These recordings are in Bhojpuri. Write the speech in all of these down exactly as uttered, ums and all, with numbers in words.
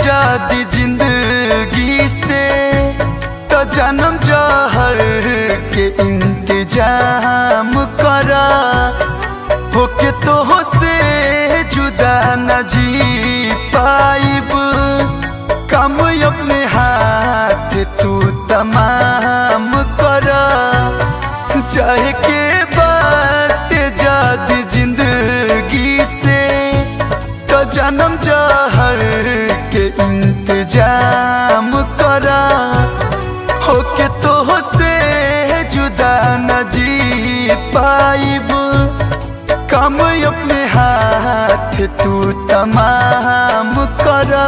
जादी जिंदगी से तो जन्म जहर के इंतजाम करा होके तो से जुदा न जी पाइब कम अपने हाथ तू तमाम करा चाहे के बाट जादी जिंदगी से तो जन्म जहर के इंतजाम करा होके तो से जुदा न जी पाइब कम अपने हाथ तू तमाम करा।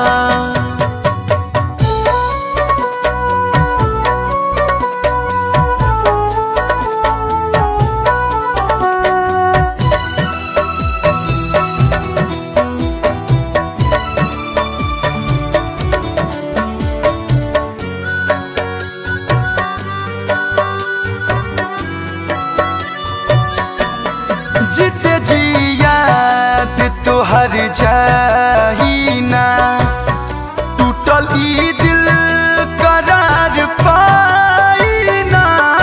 जीते जी याद तो हर जाही ना टूटल ई दिल करार पाई ना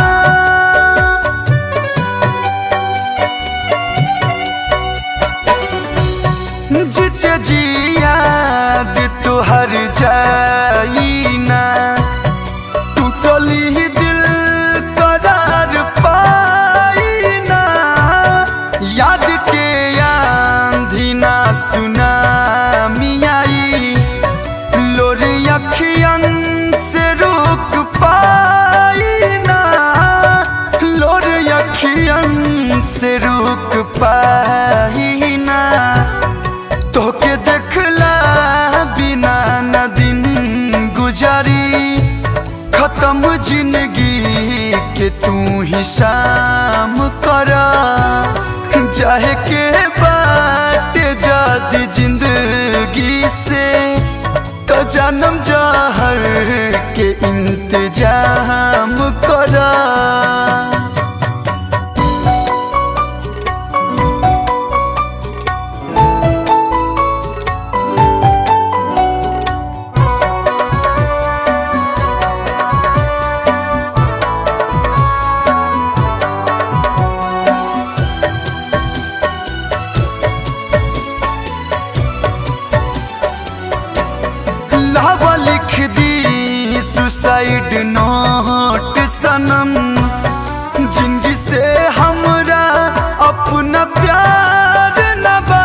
जीते जी याद तो हर जाही ना टूटल ई दिल करार पाई ना याद के आंधी ना सुनामी आई लोर अखियन से रुक पाई ना लोर अखियन से रुक पाई ना तो के देखला बिना न दिन गुजारी खत्म जिंदगी के तू ही शाम करा चाहे के बाट जादी जिंदगी से तो जन्म जहर के इंतजाम करा। लावा लिख दी सुसाइड नोट सनम जिंदगी से हमरा अपना प्यार न बा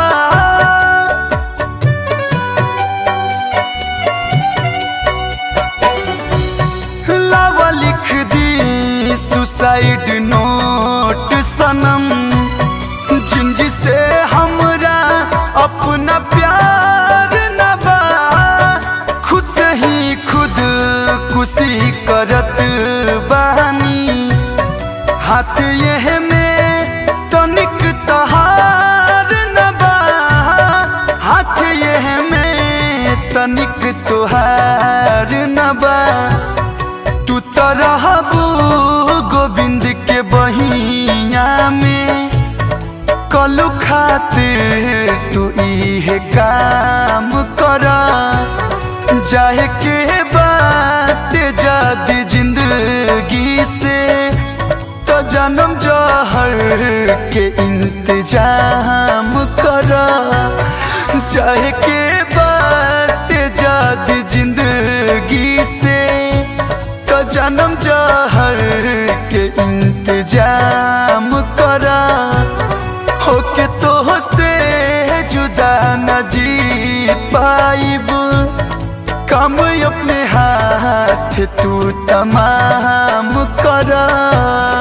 लावा लिख दी सुसाइड नोट सनम जिंदगी से हमरा अपना प्यार न बा खुद से ही खुद खुशी करत बानी हाथ यह में तनिक तहार न बा हाथ यह में तनिक तुहार न बा तू तो रहबू गोविंद के बहिया में कलू खातिर तू इहे काम करा चाहे के बाट जादी जिंदगी से तो जन्म जहर के इंतजाम करा चाहे के बाट जादी जिंदगी से तो जन्म जहर के इंतजाम करा होके तो से जुदा न जी पाइब कम अपने हाथ तू तमाम करा।